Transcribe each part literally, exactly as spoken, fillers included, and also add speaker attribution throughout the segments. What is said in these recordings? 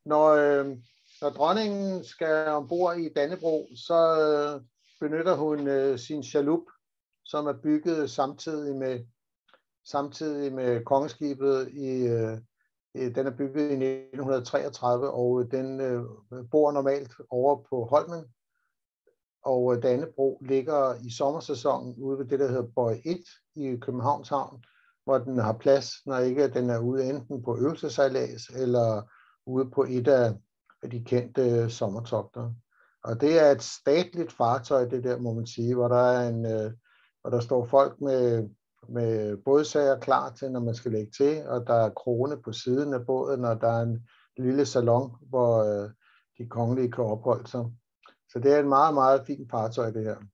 Speaker 1: Når, øh, når dronningen skal ombord i Dannebrog, så øh, benytter hun øh, sin chalup, som er bygget samtidig med, samtidig med kongeskibet. I, øh, den er bygget i nitten treogtredive, og den øh, bor normalt over på Holmen. Og øh, Dannebrog ligger i sommersæsonen ude ved det, der hedder Bøje et i Københavns Havn, hvor den har plads, når ikke den er ude enten på øvelsesejlads eller ude på et af de kendte sommertogter. Og det er et statligt fartøj, det der, må man sige, hvor der er en, øh, hvor der står folk med, med bådsager klar til, når man skal lægge til, og der er krone på siden af båden, og der er en lille salon, hvor øh, de kongelige kan opholde sig. Så det er et meget, meget fint fartøj, det her.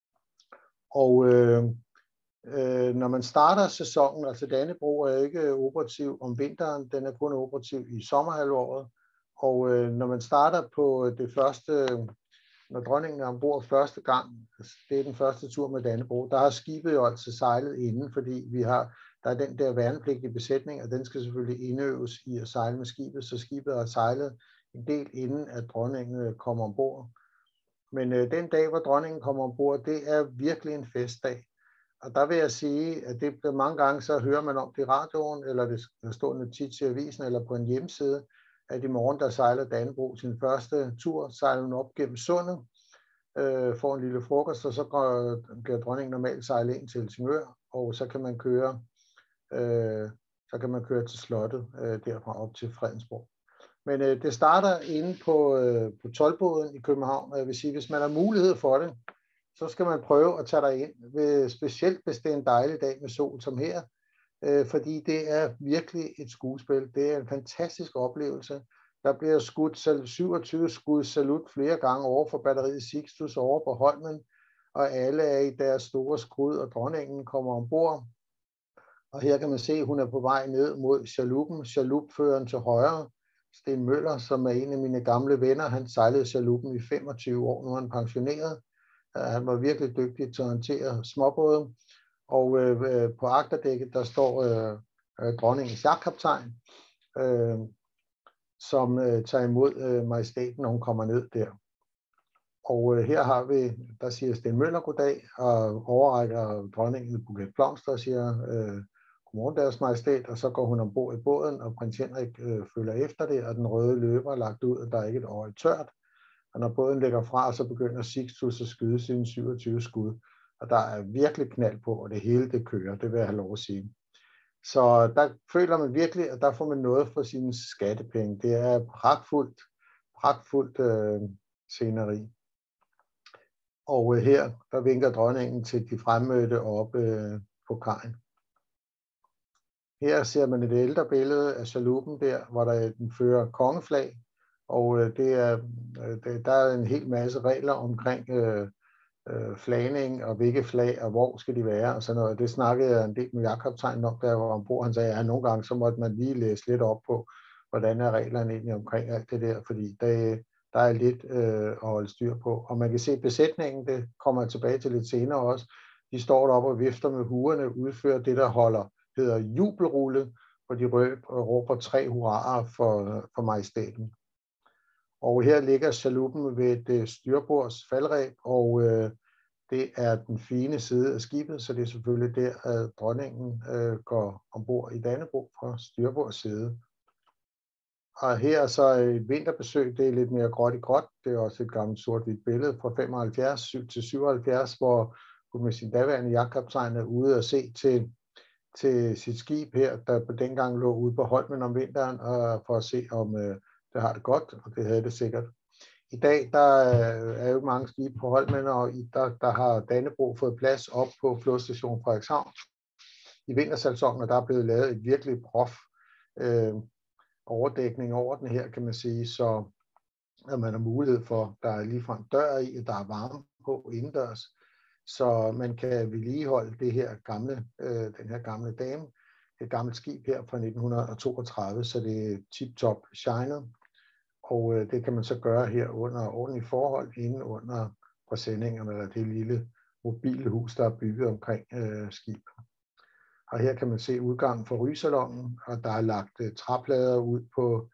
Speaker 1: Og øh, øh, når man starter sæsonen, altså Dannebrog er ikke operativ om vinteren, den er kun operativ i sommerhalvåret. Og øh, når man starter på det første, når dronningen er ombord første gang, det er den første tur med Dannebrog, der har skibet jo altså sejlet inden, fordi vi har, der er den der værnepligtige besætning, og den skal selvfølgelig indøves i at sejle med skibet, så skibet har sejlet en del inden, at dronningen kommer ombord. Men øh, den dag, hvor dronningen kommer ombord, det er virkelig en festdag. Og der vil jeg sige, at det mange gange, så hører man om det i radioen, eller det står notits i avisen, eller på en hjemmeside, at i morgen, der sejler Dannebrog sin første tur, sejler hun op gennem sundet, øh, får en lille frokost, og så går, bliver dronningen normalt sejlet ind til Helsingør, og så kan man køre, øh, så kan man køre til slottet øh, derfra op til Fredensborg. Men øh, det starter inde på, øh, på Toldboden i København, og jeg vil sige, hvis man har mulighed for det, så skal man prøve at tage dig ind, specielt hvis det er en dejlig dag med sol som her, øh, fordi det er virkelig et skuespil. Det er en fantastisk oplevelse. Der bliver skudt syvogtyve skud salut flere gange over for batteriet Sixtus over på Holmen, og alle er i deres store skrud, og dronningen kommer ombord. Og her kan man se, at hun er på vej ned mod chaluppen, chalupføreren til højre, Sten Møller, som er en af mine gamle venner. Han sejlede chaluppen i femogtyve år, nu er han pensioneret. Han var virkelig dygtig til at håndtere småbåde. Og øh, på agterdækket, der står øh, dronningens jagtkaptajn, øh, som øh, tager imod øh, majestæten, når hun kommer ned der. Og øh, her har vi, der siger Sten Møller goddag, og overrækker dronningen en buket blomster og siger øh, godmorgen deres majestæt, og så går hun ombord i båden, og prins Henrik øh, følger efter det, og den røde løber er lagt ud, og der er ikke et øje tørt. Og når båden lægger fra, så begynder Sixtus at skyde sine syvogtyve skud. Og der er virkelig knald på, og det hele det kører, det vil jeg have lov at sige. Så der føler man virkelig, at der får man noget for sine skattepenge. Det er pragtfuldt, pragtfuldt øh, sceneri. Og øh, her, der vinker dronningen til de fremmødte oppe øh, på kajen. Her ser man et ældre billede af chaluppen der, hvor der den fører kongeflag. Og øh, det er, øh, det, der er en hel masse regler omkring øh, øh, flagning og hvilke flag og hvor skal de være og sådan noget. Det snakkede jeg en del med jagtkaptajnen om, da jeg var ombord. Han sagde, at ja, nogle gange så måtte man lige læse lidt op på, hvordan er reglerne egentlig omkring alt det der, fordi det, der er lidt øh, at holde styr på. Og man kan se besætningen, det kommer jeg tilbage til lidt senere også, de står deroppe og vifter med huerne, udfører det, der holder, hedder jubelrulle, hvor de råber tre hurraer for, for majestæten. Og her ligger chaluppen ved et styrbords faldreb, og øh, det er den fine side af skibet, så det er selvfølgelig der, at dronningen øh, går ombord i Dannebrog fra styrbords side. Og her er så et vinterbesøg, det er lidt mere gråt i gråt, det er også et gammelt sort-hvidt billede fra femoghalvfjerds til syvoghalvfjerds, hvor hun med sin daværende jagtkaptajn er ude og se til, til sit skib her, der på dengang lå ude på Holmen om vinteren, og for at se om øh, det har det godt, og det havde det sikkert. I dag der er jo mange skibe på Holmen, og der, der har Dannebrog fået plads op på flådestation Frederikshavn. I vintersæsonen der er blevet lavet et virkelig prof øh, overdækning over den her, kan man sige, så at man har mulighed for, der er ligefrem dør i, og der er varme på indendørs, så man kan vedligeholde det her gamle, øh, den her gamle dame, et gammelt skib her fra nitten toogtredive, så det er tip-top shined. Og øh, det kan man så gøre her under ordentlige forhold, inde under præsendingerne, eller det lille mobile hus, der er bygget omkring øh, skib. Og her kan man se udgangen fra rygesalongen, og der er lagt øh, træplader ud på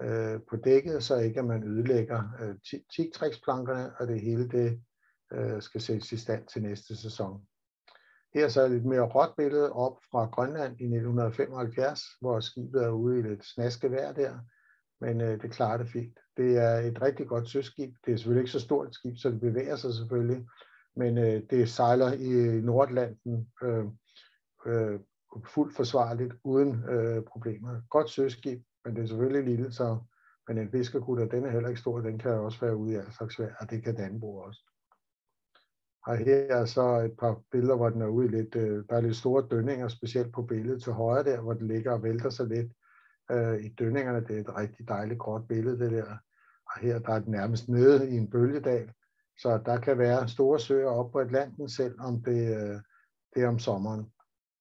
Speaker 1: øh, på dækket, så ikke at man ødelægger øh, teaktræksplankerne, og det hele det øh, skal sættes i stand til næste sæson. Her så er et lidt mere råt billede op fra Grønland i nitten femoghalvfjerds, hvor skibet er ude i lidt snaskevejr der, men øh, det klarer det fint. Det er et rigtig godt søskib. Det er selvfølgelig ikke så stort et skib, så det bevæger sig selvfølgelig, men øh, det sejler i Nordatlanten øh, øh, fuldt forsvarligt, uden øh, problemer. Godt søskib, men det er selvfølgelig lille, så men en fiskerkutter, den er heller ikke stor, den kan også være ude i al slags vejr, og det kan Dannebrog også. Og her er så et par billeder, hvor den er ude i lidt, øh, der er lidt store dønninger, specielt på billedet til højre der, hvor den ligger og vælter sig lidt øh, i dønningerne. Det er et rigtig dejligt kort billede, det der. Og her der er den nærmest nede i en bølgedal, så der kan være store søer op på Atlanten, selv om det, øh, det er om sommeren.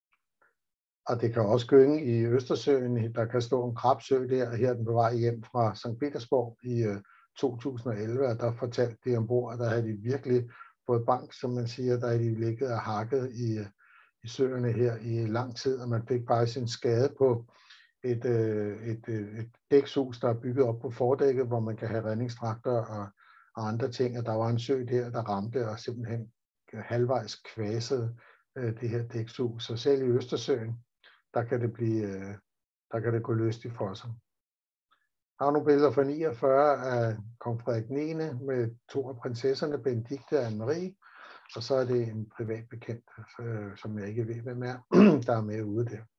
Speaker 1: Og det kan også gynge i Østersøen. Der kan stå en krabsø der, og her er den på vej hjem fra Sankt Petersborg i øh, to tusind og elleve, og der fortalte de ombord, at der havde de virkelig fået bank, som man siger, der er de ligget og hakket i, i søerne her i lang tid, og man fik faktisk en skade på et, øh, et, øh, et dækshus, der er bygget op på fordækket, hvor man kan have redningsdragter og, og andre ting, og der var en sø der, der ramte og simpelthen halvvejs kvasede øh, det her dækshus. Så selv i Østersøen, der kan det blive, øh, der kan det gå lystigt for sig. Jeg har nogle billeder fra niogfyrre af kong Frederik niende med to af prinsesserne, Benedikte og Anne-Marie, og så er det en privat bekendt, øh, som jeg ikke ved, hvem er, der er med ude der.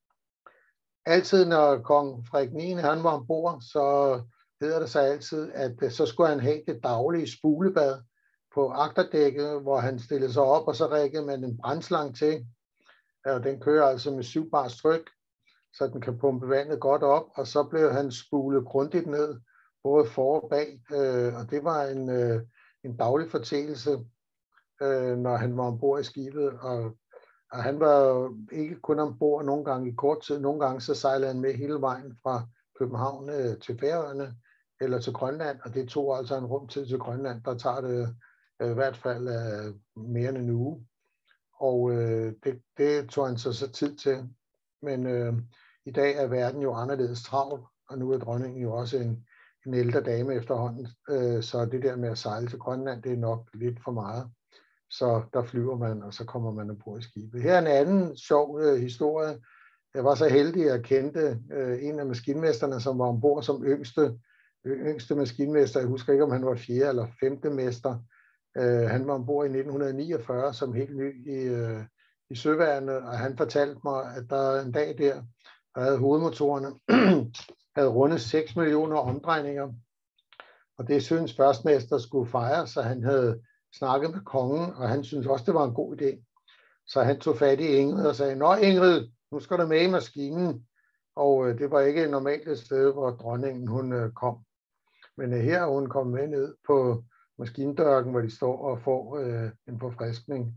Speaker 1: Altid når kong Frederik niende han var ombord, så hedder det sig altid, at så skulle han have det daglige spulebad på agterdækket, hvor han stillede sig op, og så rækkede man en brandslang til, og den kører altså med syv bars tryk, så den kan pumpe vandet godt op, og så blev han spulet grundigt ned, både for og bag, øh, og det var en, øh, en daglig fortælelse, øh, når han var ombord i skibet, og, og han var ikke kun ombord nogle gange i kort tid, nogle gange så sejlede han med hele vejen fra København øh, til Færøerne, eller til Grønland, og det tog altså en rumtid til Grønland, der tager det øh, i hvert fald øh, mere end en uge, og øh, det, det tog han så, så tid til, men øh, i dag er verden jo anderledes travl, og nu er dronningen jo også en, en ældre dame efterhånden, øh, så det der med at sejle til Grønland, det er nok lidt for meget. Så der flyver man, og så kommer man ombord i skibet. Her er en anden sjov øh, historie. Jeg var så heldig at kendte øh, en af maskinmesterne, som var ombord som yngste, yngste maskinmester. Jeg husker ikke, om han var fjerde eller femte mester. Øh, han var ombord i nitten niogfyrre som helt ny i, øh, i søværnet, og han fortalte mig, at der en dag der, der havde hovedmotorerne havde rundet seks millioner omdrejninger, og det synes førstmester skulle fejre, så han havde snakket med kongen, og han synes også, det var en god idé. Så han tog fat i Ingrid og sagde, nå Ingrid, nu skal du med i maskinen, og øh, det var ikke normalt et sted, hvor dronningen hun øh, kom. Men øh, her er hun kommet med ned på maskindørken, hvor de står og får øh, en forfriskning.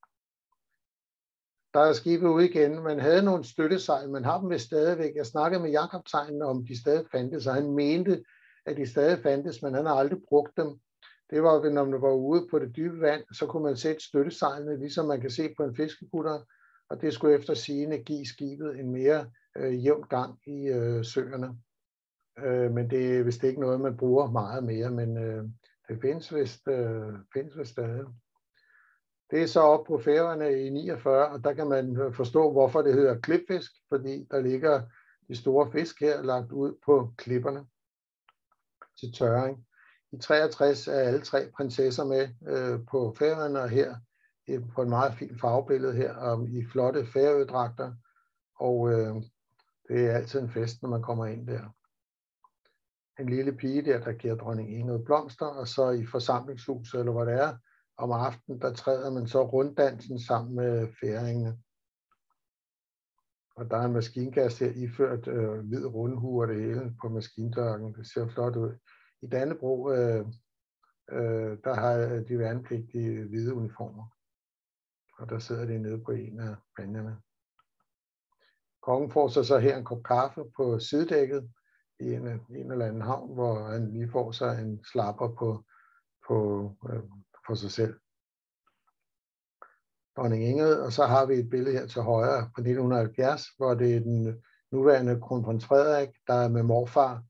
Speaker 1: Der er skibet ude igen. Man havde nogle støttesejl, man har dem vist stadigvæk. Jeg snakkede med Jakobtegnen om, de stadig fandtes, og han mente, at de stadig fandtes, men han har aldrig brugt dem. Det var, når man var ude på det dybe vand, så kunne man sætte støttesejlene, ligesom man kan se på en fiskekutter, og det skulle efter sigende give skibet en mere øh, jævn gang i øh, søerne. Øh, men det er vist ikke noget, man bruger meget mere, men øh, det findes vist, øh, findes vist stadig. Det er så op på Færøerne i niogfyrre, og der kan man forstå, hvorfor det hedder klipfisk, fordi der ligger de store fisk her lagt ud på klipperne til tørring. I treogtres er alle tre prinsesser med øh, på Færøerne, og her på en meget fin farvebillede her, og i flotte færødragter, og øh, det er altid en fest, når man kommer ind der. En lille pige der, der giver dronning Ingrid blomster, og så i forsamlingshuset, eller hvad det er, om aftenen, der træder man så runddansen sammen med færingene. Og der er en maskinkast her iført øh, hvid rundhue og det hele på maskindørken. Det ser flot ud. I Dannebrog, øh, øh, der har de værnepligtige hvide uniformer. Og der sidder de nede på en af banjerne. Kongen får så, så her en kop kaffe på sidedækket i en, en eller anden havn, hvor han lige får sig en slapper på, på, øh, på sig selv. Dronning Ingrid, og så har vi et billede her til højre fra nitten halvfjerds, hvor det er den nuværende kronprins Frederik, der er med morfar,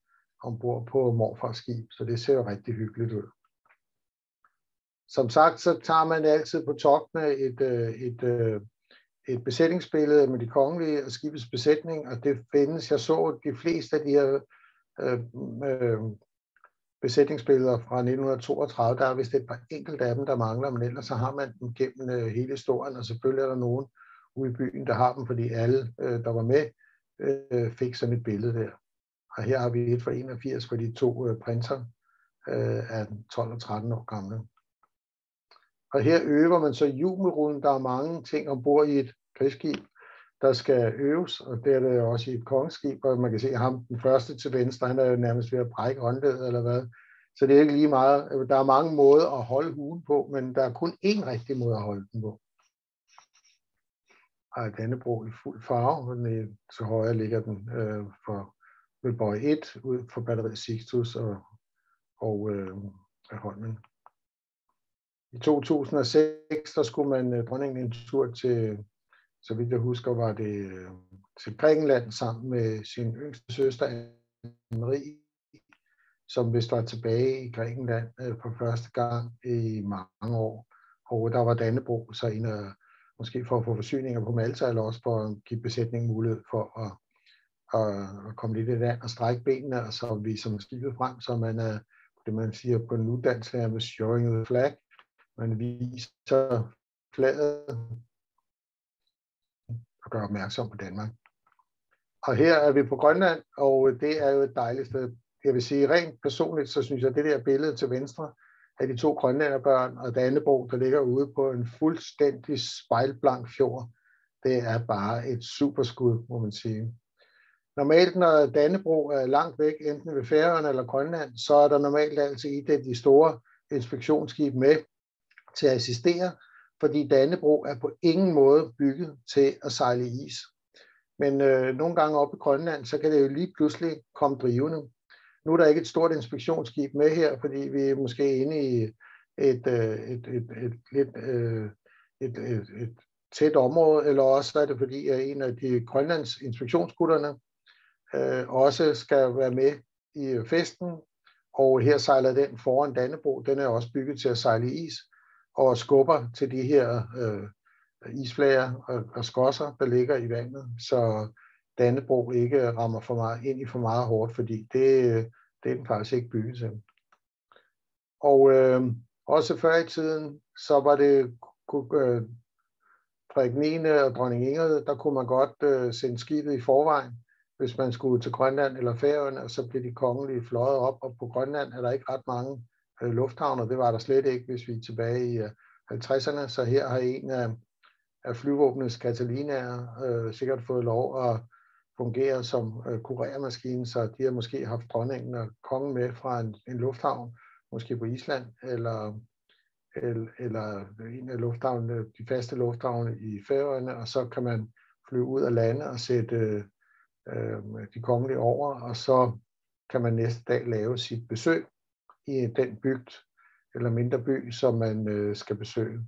Speaker 1: ombord på morfars skib, så det ser jo rigtig hyggeligt ud. Som sagt, så tager man altid på togt med et, et, et, et besætningsbillede med de kongelige og skibets besætning, og det findes, jeg så de fleste af de her øh, øh, besætningsbilleder fra nitten toogtredive, der er vist et par enkelte af dem, der mangler, men ellers så har man dem gennem øh, hele historien, og selvfølgelig er der nogen ude i byen, der har dem, fordi alle, øh, der var med, øh, fik sådan et billede der. Og her har vi et fra enogfirs for de to øh, prinser øh, af tolv og tretten år gamle. Og her øver man så jubelrunden. Der er mange ting ombord i et krigsskib, der skal øves, og det er det også i et kongeskib, og man kan se ham, den første til venstre, han er jo nærmest ved at brække håndledet eller hvad. Så det er ikke lige meget. Der er mange måder at holde huen på, men der er kun én rigtig måde at holde den på. Og Dannebrog i fuld farve, men så højre ligger den øh, for ved bøje et ud for batteriet Sixtus og, og øh, Holmen. I to tusind og seks, der skulle man dronningen en tur til, så vidt jeg husker, var det til Grækenland sammen med sin yngste søster, Anne-Marie, som vist var tilbage i Grækenland for første gang i mange år. Og der var Dannebrog så en af, måske for at få forsyninger på Malta, eller også for at give besætningen mulighed for at, at, at komme lidt i land og strække benene, og så viser man skibet frem, så man er, det man siger på en uddansk med showing the flag. Man viser flaget og gør opmærksom på Danmark. Og her er vi på Grønland, og det er jo et dejligt sted. Jeg vil sige, rent personligt, så synes jeg, at det der billede til venstre af de to grønlænderbørn og Dannebrog, der ligger ude på en fuldstændig spejlblank fjord, det er bare et superskud, må man sige. Normalt, når Dannebrog er langt væk, enten ved Færøerne eller Grønland, så er der normalt altid i det de store inspektionsskib med til at assistere, fordi Dannebrog er på ingen måde bygget til at sejle i is. Men øh, nogle gange oppe i Grønland, så kan det jo lige pludselig komme drivende. Nu er der ikke et stort inspektionsskib med her, fordi vi er måske inde i et, et, et, et, et, lidt, et, et, et tæt område, eller også er det fordi, at en af de Grønlands inspektionsgutterne øh, også skal være med i festen, og her sejler den foran Dannebrog. Den er også bygget til at sejle i is, og skubber til de her øh, isflager og, og skosser, der ligger i vandet, så Dannebrog ikke rammer for meget ind i for meget hårdt, fordi det, det er den faktisk ikke bygget til. Og øh, også før i tiden, så var det øh, Frederik niende og dronning Ingrid, der kunne man godt øh, sende skibet i forvejen, hvis man skulle til Grønland eller Færøerne, og så blev de kongelige fløjet op, og på Grønland er der ikke ret mange øh, lufthavner, det var der slet ikke, hvis vi er tilbage i øh, halvtredserne, så her har en af, af flyvåbnets Catalinaer øh, sikkert fået lov at fungere som øh, kurermaskine, så de har måske haft dronningen og kongen med fra en, en lufthavn, måske på Island, eller, eller, eller en af lufthavnene, de faste lufthavne i Færøerne, og så kan man flyve ud af lande og sætte øh, de kongelige over, og så kan man næste dag lave sit besøg i den bygd, eller mindre by, som man øh, skal besøge.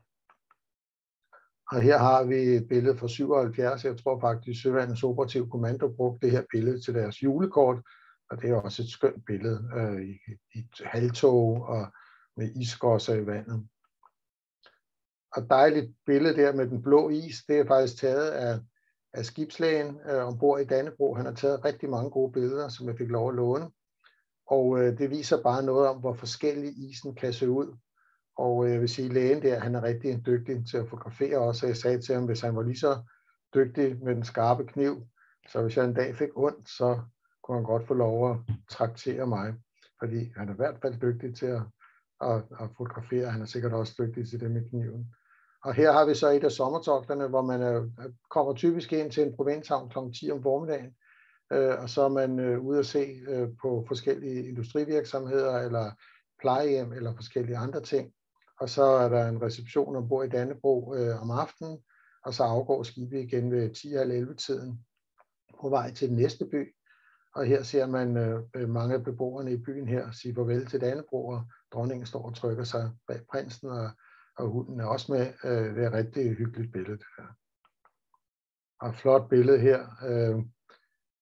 Speaker 1: Og her har vi et billede fra syvoghalvfjerds. Jeg tror faktisk, Søværnets Operative Kommando brugte det her billede til deres julekort, og det er også et skønt billede øh, i, i et halvtog og med iskrosser i vandet. Og dejligt billede der med den blå is, det er faktisk taget af, af skibslægen øh, ombord i Dannebrog. Han har taget rigtig mange gode billeder, som jeg fik lov at låne. Og øh, det viser bare noget om, hvor forskellig isen kan se ud. Og øh, jeg vil sige, at lægen der, han er rigtig dygtig til at fotografere også. Jeg sagde til ham, hvis han var lige så dygtig med den skarpe kniv, så hvis jeg en dag fik ondt, så kunne han godt få lov at traktere mig. Fordi han er i hvert fald dygtig til at, at, at fotografere. Han er sikkert også dygtig til det med kniven. Og her har vi så et af sommertogterne, hvor man øh, kommer typisk ind til en provinshavn klokken ti om formiddagen. Øh, og så er man øh, ude at se øh, på forskellige industrivirksomheder, eller plejehjem, eller forskellige andre ting. Og så er der en reception ombord i Dannebrog øh, om aftenen, og så afgår skibet igen ved ti halv elleve tiden på vej til den næste by. Og her ser man øh, mange af beboerne i byen her sige farvel til Dannebrog, og dronningen står og trykker sig bag prinsen, og, og hunden er også med. Øh, det er et rigtig hyggeligt billede. Og et flot billede her. Øh,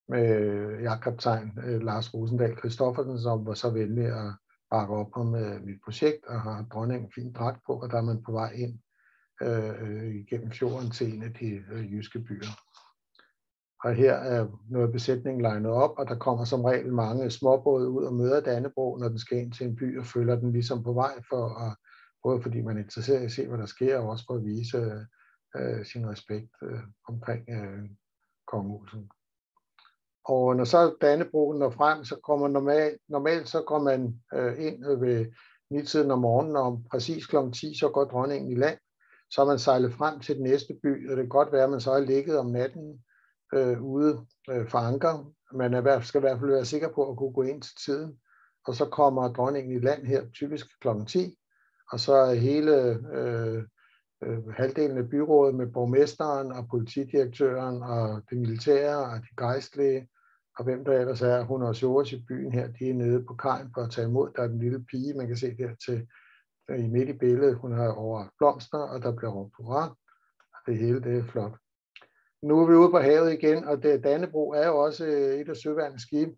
Speaker 1: med jagtkaptajn øh, Lars Rosendahl Christoffersen, som var så venlig at bakke op om øh, mit projekt, og har dronningen en fin dragt på, og der er man på vej ind øh, igennem fjorden til en af de øh, jyske byer. Og her er noget besætning legnet op, og der kommer som regel mange småbåde ud og møder Dannebrog, når den skal ind til en by, og følger den ligesom på vej, for at, både fordi man er interesseret i at se, hvad der sker, og også for at vise øh, sin respekt øh, omkring øh, kongehuset. Og når så Dannebrog når frem, så kommer normalt, normalt så går man øh, ind ved nitiden om morgenen, og om præcis klokken ti, så går dronningen i land. Så er man sejlet frem til den næste by, og det kan godt være, at man så har ligget om natten øh, ude øh, for anker. Man er, skal i hvert fald være sikker på at kunne gå ind til tiden. Og så kommer dronningen i land her, typisk klokken ti, og så er hele øh, øh, halvdelen af byrådet med borgmesteren og politidirektøren og det militære og de gejstlige, og hvem der ellers er, hun og Sjores i byen her, de er nede på kajen for at tage imod. Der er den lille pige, man kan se der til i midt i billedet, hun har overrakt blomster, og der bliver råbt hurra, og det hele det er flot. Nu er vi ude på havet igen, og det, Dannebrog er jo også et af søværnets skibe,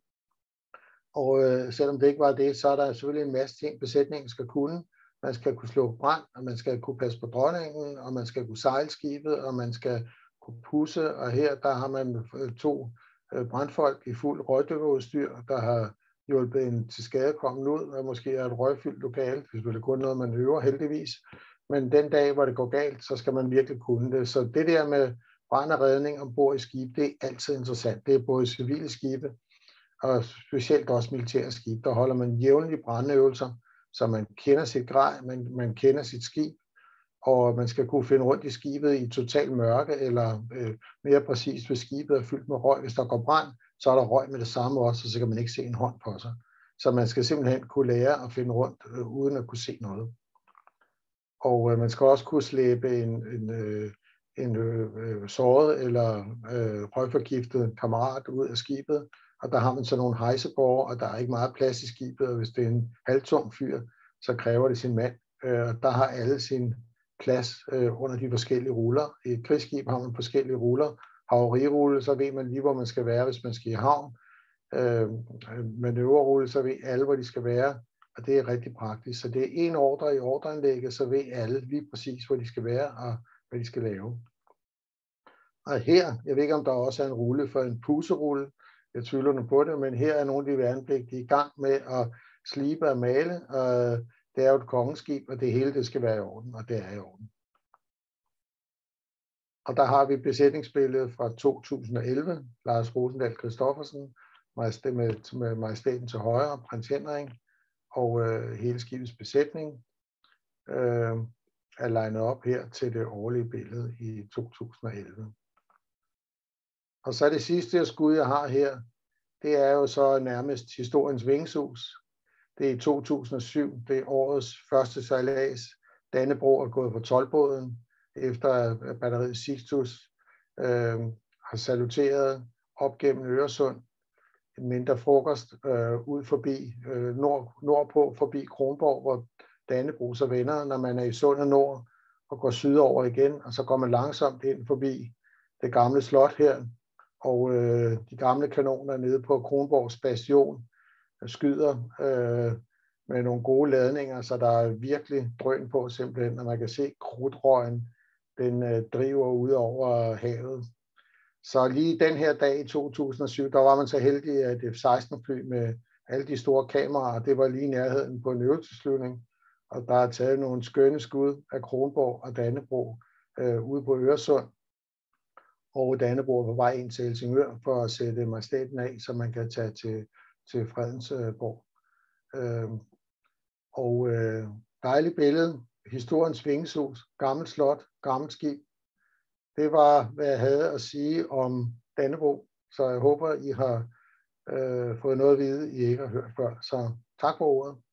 Speaker 1: og øh, selvom det ikke var det, så er der selvfølgelig en masse ting, besætningen skal kunne. Man skal kunne slå brand, og man skal kunne passe på dronningen, og man skal kunne sejle skibet, og man skal kunne pusse, og her der har man to brandfolk i fuld røgdykkerudstyr, der har hjulpet en til skadekommen ud, og måske er et røgfyldt lokale. Det er selvfølgelig kun noget, man øver heldigvis. Men den dag, hvor det går galt, så skal man virkelig kunne det. Så det der med brand og redning ombord i skib, det er altid interessant. Det er både civile skibe, og specielt også militære skibe. Der holder man jævnlige brandøvelser, så man kender sit grej, man, man kender sit skib, og man skal kunne finde rundt i skibet i total mørke, eller øh, mere præcist, hvis skibet er fyldt med røg. Hvis der går brand, så er der røg med det samme også, og så kan man ikke se en hånd på sig. Så man skal simpelthen kunne lære at finde rundt, øh, uden at kunne se noget. Og øh, man skal også kunne slæbe en, en, øh, en øh, såret eller øh, røgforgiftet kammerat ud af skibet, og der har man så nogle hejsegårde, og der er ikke meget plads i skibet, og hvis det er en halvtung fyr, så kræver det sin mand. Øh, der har alle sin plads øh, under de forskellige ruller. I et krigsskib har man forskellige ruller. Havarirulle, så ved man lige, hvor man skal være, hvis man skal i havn. Øh, manøvrerulle, så ved alle, hvor de skal være, og det er rigtig praktisk. Så det er en ordre i ordreanlægget, så ved alle lige præcis, hvor de skal være, og hvad de skal lave. Og her, jeg ved ikke, om der også er en rulle for en puserulle, jeg tvivler nu på det, men her er nogle af de værnepligtige i gang med at slibe og male, og det er jo et kongeskib, og det hele det skal være i orden, og det er i orden. Og der har vi besætningsbilledet fra to tusind og elleve, Lars Rosendahl Christoffersen, med, med majestæten til højre, prins Henrik, og øh, hele skibets besætning øh, er legnet op her til det årlige billede i to tusind og elleve. Og så det sidste skud, jeg har her, det er jo så nærmest historiens vingeshus. Det er i to tusind og syv, det er årets første sejlads. Dannebrog er gået på toldbåden, efter at batteriet Sixtus øh, har saluteret op gennem Øresund. En mindre frokost øh, ud forbi, øh, nord, nordpå forbi Kronborg, hvor Dannebrog så vender, når man er i Sund og Nord, og går sydover igen, og så går man langsomt ind forbi det gamle slot her, og øh, de gamle kanoner nede på Kronborgs bastion skyder øh, med nogle gode ladninger, så der er virkelig drøn på simpelthen, og man kan se krudtrøgen, den øh, driver ud over havet. Så lige den her dag i to tusind og syv, der var man så heldig, at F seksten fly med alle de store kameraer, det var lige i nærheden på en øvelsesflyvning, og der er taget nogle skønne skud af Kronborg og Dannebrog øh, ude på Øresund, og Dannebrog på vej ind til Helsingør for at sætte majestæten af, så man kan tage til, til Fredensborg. Øh, og øh, dejligt billede, historiens vingeshus, gammelt slot, gammelt skib. Det var, hvad jeg havde at sige om Dannebrog, så jeg håber, I har øh, fået noget at vide, I ikke har hørt før. Så tak for ordet.